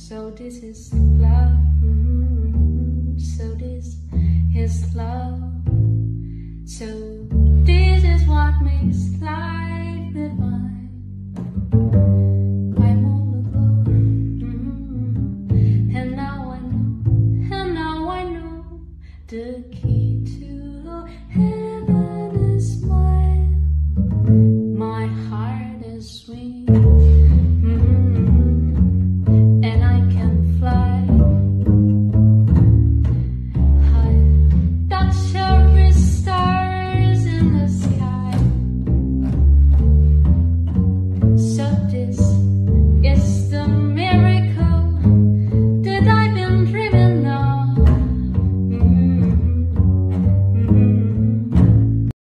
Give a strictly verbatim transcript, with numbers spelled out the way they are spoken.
So this is love, mm-hmm. So this is love. So this is what makes life divine.